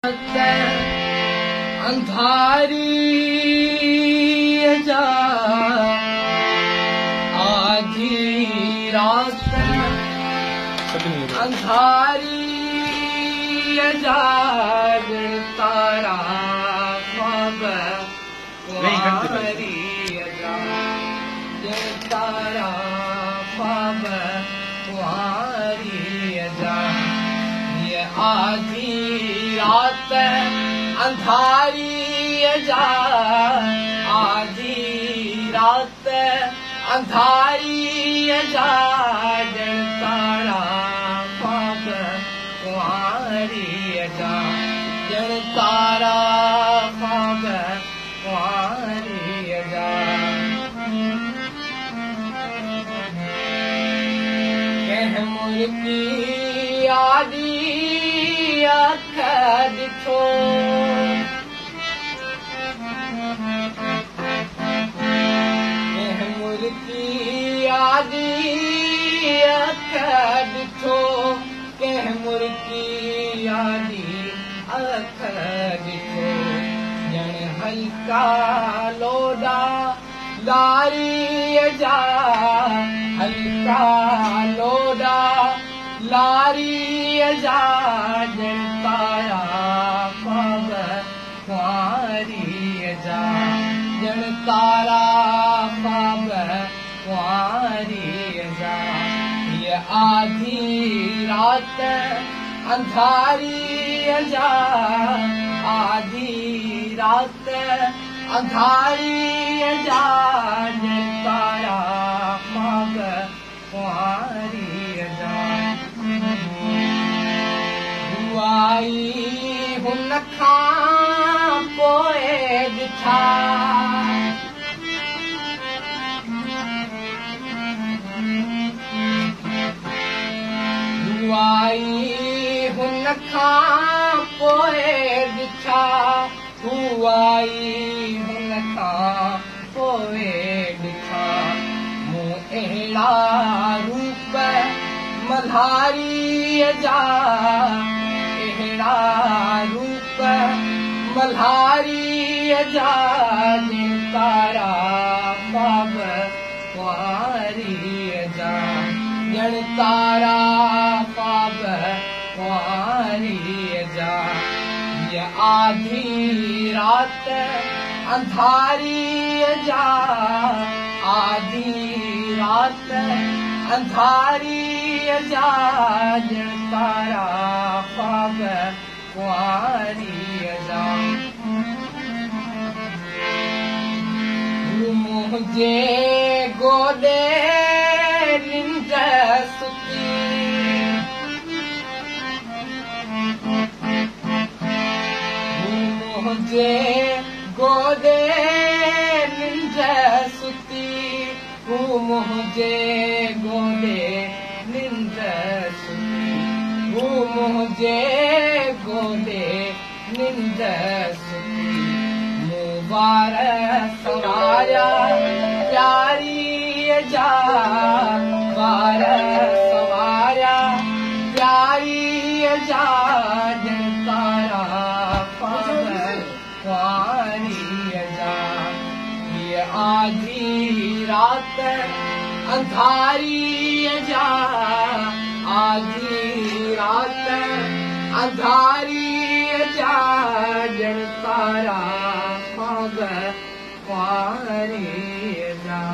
अंधारी जा आधी रात अंधारी जाग तारा ख्वाब कुंवारी जाग तारा ख्वाब कुंवारी जाग ये आधी रात अंधारी जा आधी रात अंधारी जा तारा ख्वाब कुंवारी जा तारा ख्वाब कुंवारी जा कह मुर्गी आदि अख ॾिठो मुर्गी आदि अख ॾिठो कंहिं मुर्गी आदि अख ॾिठो ॼण हल्का लोॾा लारी जा हल्का लोॾा लारी जा ॼण तारा ख्वाब कुंवारी जा ॼण तारा ख्वाब कुंवारी जा ये आधी रात अंधारी जा आधी रात अंधारी जा ॼण तारा ख्वाब कुंवारी जा आई हुन खां पोइ ॾिठा आई हुन खां पोइ ॾिठा आई हुन खां पोइ ॾिठा मूं अहिड़ा रूप मल्हारी जा अहिड़ा रूप मल्हारी जा तारा ख्वाब कुंवारी जा ॼण तारा ख्वाब कुंवारी जा ये आधी रात अंधारी जा आधी रात अंधारी जा ॼण तारा ख्वाब कुंवारी जा मुंहिंजे गोॾे निंड सुती मुंहिंजे गोॾे निंड सुती हू मुंहिंजे गोॾे निंड सुती हू मुंहिंजे गोॾे निंड सुती मूं वार सवारिया प्यारी जा वार सवारिया प्यारी जा ॼण तारा ख्वाब कुंवारी जा ये आधी रात अंधारी जा आधी रात अंधारी जा ॼण तारा ख्वाब कुंवारी जा